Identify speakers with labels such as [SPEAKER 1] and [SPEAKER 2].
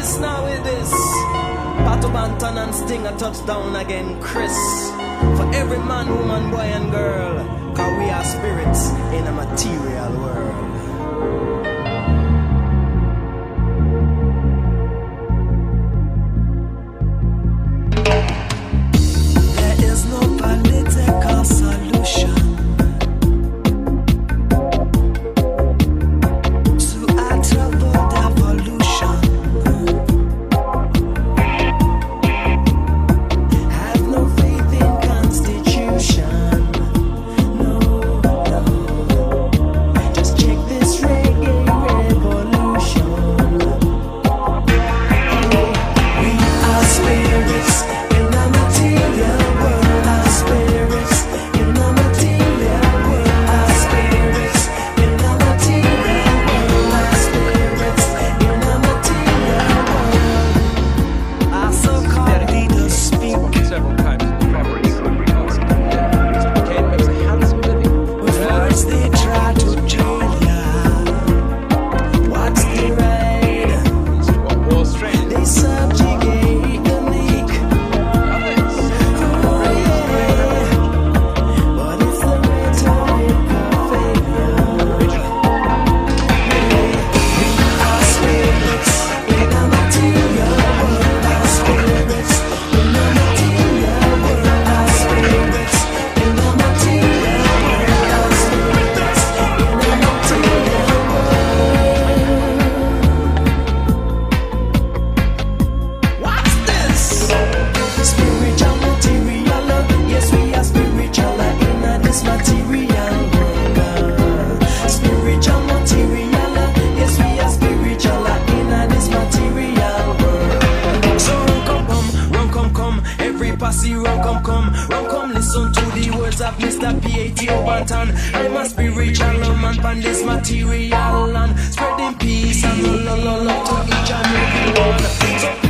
[SPEAKER 1] Yes, now it is. Pato Banton and Sting a touchdown again, Chris. For every man, woman, boy and girl, 'cause we are spirits in a material world. There is no political solution to our troubled evolution. Have no faith in constitution. No, no. Just check this reggae revolution. We are spirits in a material world. Our spirits in a material world. Our spirits in a material world. Our spirits in a material world. Our so-called leaders speak
[SPEAKER 2] Several times in the properties of the house. Okay, it was a handsome living.
[SPEAKER 1] with words they try to jail ya. What's the right?
[SPEAKER 2] What Wall Street?
[SPEAKER 1] They subjugate the meek. Oh yeah, but it's the rhetoric of failure. Our spirits in a material world. Our spirits in a material world. Our spirits in a material world. Our spirits in a material world. What's this? Spiritual material, yes we are spiritual in this material world. Spiritual material, yes we are spiritual in this material world. So run come, every posse run come, listen to the words of Mr. P.A.T. Banton. I'm a spiritual man from this material land, spreading peace and love to each and every one. So